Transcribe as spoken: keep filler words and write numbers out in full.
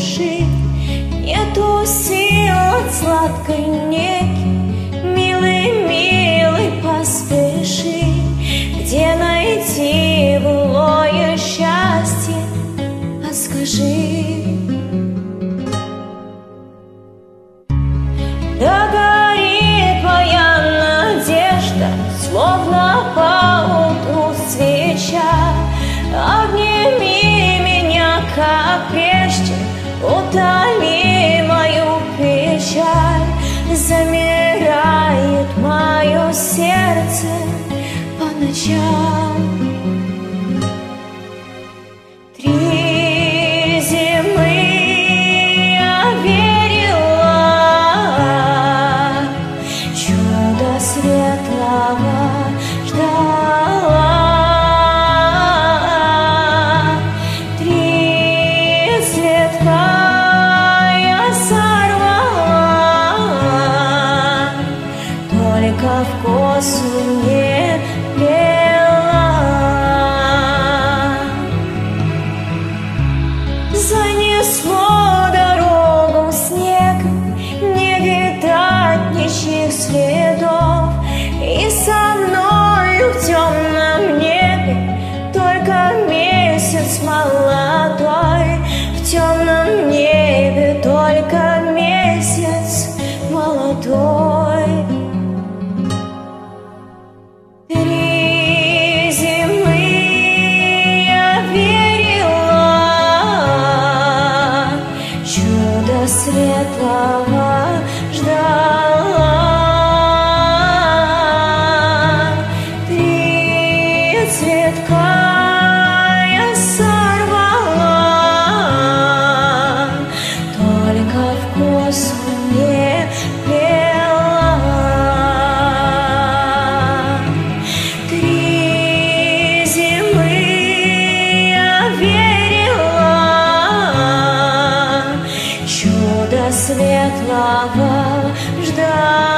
души, нету сил от сладкой неги. Милый, милый, поспеши, где найти былое счастье, а скажи. Да горит моя надежда, словно поутру свеча. Обними меня, как прежде, утоли мою печаль. Замирает мое сердце по ночам. Три зимы я верила, чудо светлого ждала. Три цветка я сорвала, только в косу не плела. Занесло дорогу снегом, не видать ничьих следов. И со мною в темном небе только месяц молодой. В темном небе только месяц молодой. Три зимы я верила, чудо светлого ждала. Три цветка я сорвала, только в косу не плела. Три зимы я верила, чудо светлого ждала.